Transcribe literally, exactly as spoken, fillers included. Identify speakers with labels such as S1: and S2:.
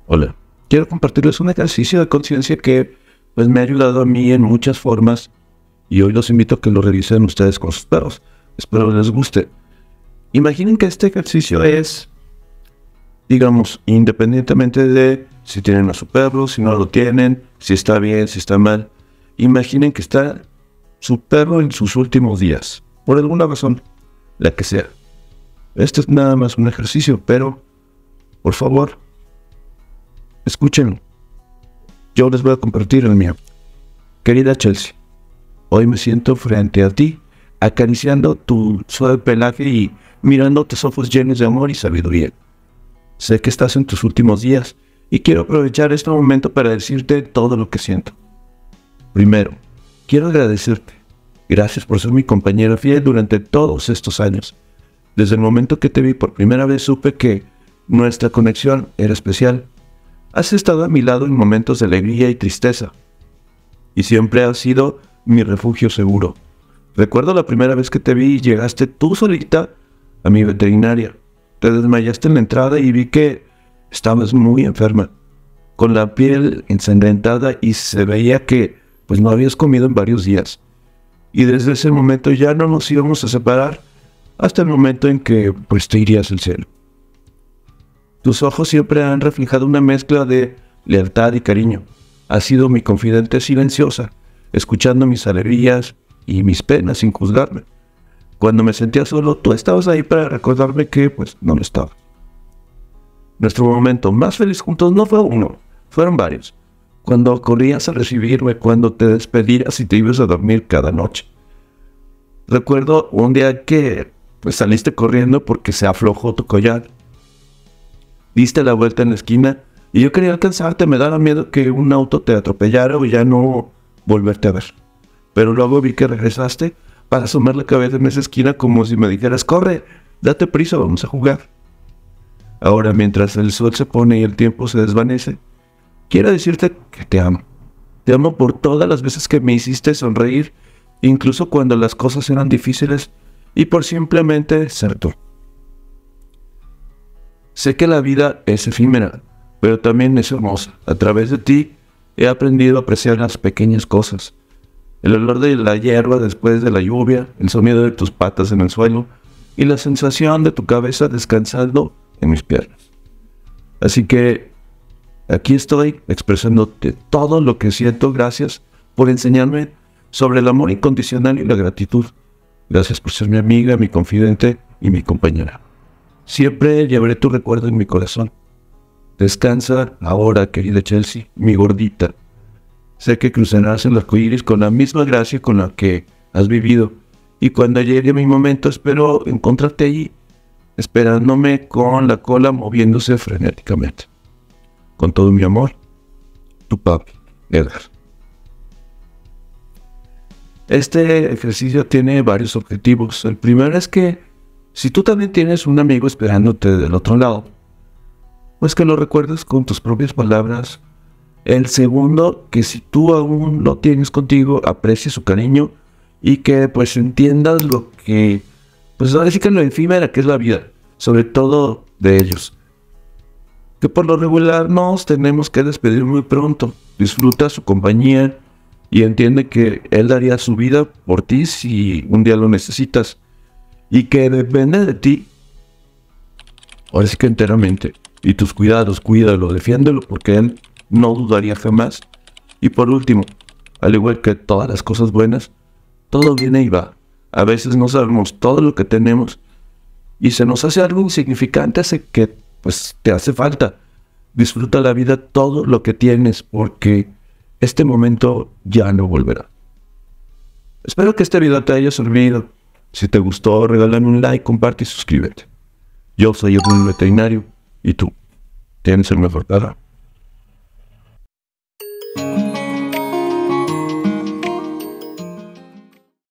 S1: Hola, quiero compartirles un ejercicio de conciencia que pues, me ha ayudado a mí en muchas formas y hoy los invito a que lo revisen ustedes con sus perros. Espero les guste. Imaginen que este ejercicio es, digamos, independientemente de si tienen a su perro, si no lo tienen, si está bien, si está mal. Imaginen que está su perro en sus últimos días, por alguna razón, la que sea. Este es nada más un ejercicio, pero, por favor, escúchenlo. Yo les voy a compartir el mío. Querida Chelsea, hoy me siento frente a ti, acariciando tu suave pelaje y mirando tus ojos llenos de amor y sabiduría. Sé que estás en tus últimos días y quiero aprovechar este momento para decirte todo lo que siento. Primero, quiero agradecerte. Gracias por ser mi compañera fiel durante todos estos años. Desde el momento que te vi por primera vez supe que nuestra conexión era especial. Has estado a mi lado en momentos de alegría y tristeza, y siempre has sido mi refugio seguro. Recuerdo la primera vez que te vi y llegaste tú solita a mi veterinaria. Te desmayaste en la entrada y vi que estabas muy enferma, con la piel ensangrentada y se veía que pues no habías comido en varios días. Y desde ese momento ya no nos íbamos a separar hasta el momento en que pues te irías al cielo. Tus ojos siempre han reflejado una mezcla de lealtad y cariño. Has sido mi confidente silenciosa, escuchando mis alegrías y mis penas sin juzgarme. Cuando me sentía solo, tú estabas ahí para recordarme que, pues, no lo estaba. Nuestro momento más feliz juntos no fue uno, fueron varios. Cuando corrías a recibirme, cuando te despedías y te ibas a dormir cada noche. Recuerdo un día que, pues, saliste corriendo porque se aflojó tu collar. Diste la vuelta en la esquina y yo quería alcanzarte, me daba miedo que un auto te atropellara o ya no volverte a ver. Pero luego vi que regresaste para asomar la cabeza en esa esquina como si me dijeras, corre, date prisa, vamos a jugar. Ahora, mientras el sol se pone y el tiempo se desvanece, quiero decirte que te amo. Te amo por todas las veces que me hiciste sonreír, incluso cuando las cosas eran difíciles, y por simplemente ser tú. Sé que la vida es efímera, pero también es hermosa. A través de ti he aprendido a apreciar las pequeñas cosas. El olor de la hierba después de la lluvia, el sonido de tus patas en el suelo y la sensación de tu cabeza descansando en mis piernas. Así que aquí estoy expresándote todo lo que siento. Gracias por enseñarme sobre el amor incondicional y la gratitud. Gracias por ser mi amiga, mi confidente y mi compañera. Siempre llevaré tu recuerdo en mi corazón. Descansa ahora, querida Chelsea, mi gordita. Sé que cruzarás el arco iris con la misma gracia con la que has vivido. Y cuando llegue mi momento, espero encontrarte allí, esperándome con la cola moviéndose frenéticamente. Con todo mi amor, tu papi, Edgar. Este ejercicio tiene varios objetivos. El primero es que si tú también tienes un amigo esperándote del otro lado, pues que lo recuerdes con tus propias palabras. El segundo, que si tú aún lo tienes contigo, aprecies su cariño y que pues entiendas lo que, pues ahora sí que lo efímera que es la vida, sobre todo de ellos. Que por lo regular nos tenemos que despedir muy pronto. Disfruta su compañía y entiende que él daría su vida por ti si un día lo necesitas. Y que depende de ti, ahora sí que enteramente, y tus cuidados, cuídalo, defiéndelo, porque él no dudaría jamás. Y por último, al igual que todas las cosas buenas, todo viene y va. A veces no sabemos todo lo que tenemos, y se nos hace algo insignificante, hace que, pues, te hace falta. Disfruta la vida todo lo que tienes, porque este momento ya no volverá. Espero que este video te haya servido. Si te gustó, regálame un like, comparte y suscríbete. Yo soy el veterinario y tú tienes el mejor perro.